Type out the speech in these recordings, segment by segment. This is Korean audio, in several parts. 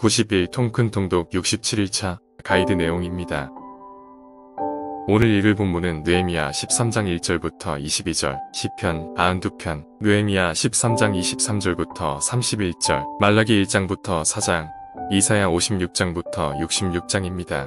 91통 큰 통독 67일차 가이드 내용입니다. 오늘 읽을 본문은 느헤미야 13장 1절부터 22절, 시편 92편, 느헤미야 13장 23절부터 31절, 말라기 1장부터 4장, 이사야 56장부터 66장입니다.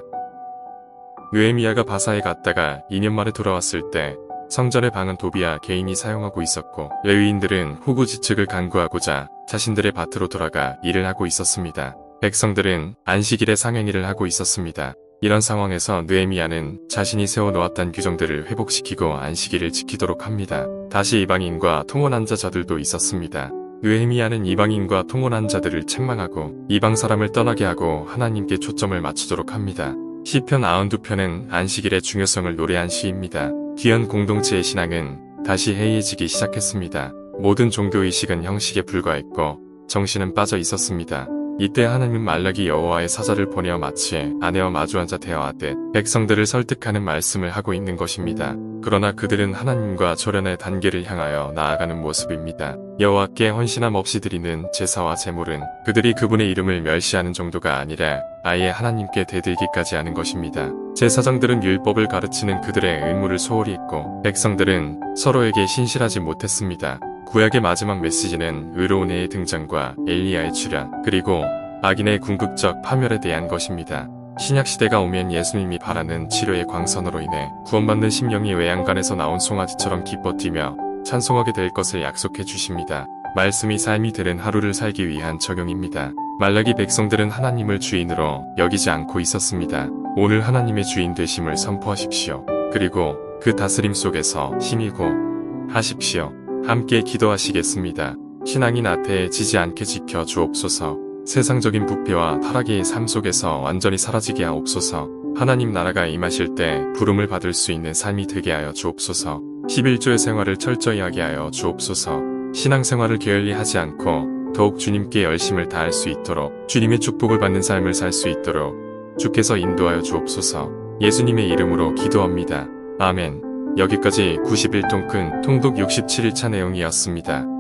느헤미야가 바사에 갔다가 2년 만에 돌아왔을 때 성전의 방은 도비야 개인이 사용하고 있었고 레위인들은 후구지측을 간구하고자 자신들의 밭으로 돌아가 일을 하고 있었습니다. 백성들은 안식일에 상행일을 하고 있었습니다. 이런 상황에서 느헤미야는 자신이 세워놓았던 규정들을 회복시키고 안식일을 지키도록 합니다. 다시 이방인과 통혼한 자들도 있었습니다. 느헤미야는 이방인과 통혼한 자들을 책망하고 이방 사람을 떠나게 하고 하나님께 초점을 맞추도록 합니다. 시편 92편은 안식일의 중요성을 노래한 시입니다. 귀한 공동체의 신앙은 다시 해이해지기 시작했습니다. 모든 종교의식은 형식에 불과했고 정신은 빠져 있었습니다. 이때 하나님은 말라기 여호와의 사자를 보내어 마치 아내와 마주앉아 대화하듯 백성들을 설득하는 말씀을 하고 있는 것입니다. 그러나 그들은 하나님과 조련의 단계를 향하여 나아가는 모습입니다. 여호와께 헌신함 없이 드리는 제사와 제물은 그들이 그분의 이름을 멸시하는 정도가 아니라 아예 하나님께 대들기까지 하는 것입니다. 제사장들은 율법을 가르치는 그들의 의무를 소홀히 했고 백성들은 서로에게 신실하지 못했습니다. 구약의 마지막 메시지는 의로운 해의 등장과 엘리야의 출현, 그리고 악인의 궁극적 파멸에 대한 것입니다. 신약시대가 오면 예수님이 바라는 치료의 광선으로 인해 구원받는 심령이 외양간에서 나온 송아지처럼 기뻐 뛰며 찬송하게 될 것을 약속해 주십니다. 말씀이 삶이 되는 하루를 살기 위한 적용입니다. 말라기 백성들은 하나님을 주인으로 여기지 않고 있었습니다. 오늘 하나님의 주인 되심을 선포하십시오. 그리고 그 다스림 속에서 힘이고 하십시오. 함께 기도하시겠습니다. 신앙이 나태해지지 않게 지켜 주옵소서. 세상적인 부패와 타락의 삶 속에서 완전히 사라지게 하옵소서. 하나님 나라가 임하실 때 부름을 받을 수 있는 삶이 되게 하여 주옵소서. 11조의 생활을 철저히 하게 하여 주옵소서. 신앙생활을 게을리 하지 않고 더욱 주님께 열심을 다할 수 있도록 주님의 축복을 받는 삶을 살 수 있도록 주께서 인도하여 주옵소서. 예수님의 이름으로 기도합니다. 아멘. 여기까지 91통 큰 통독 67일차 내용이었습니다.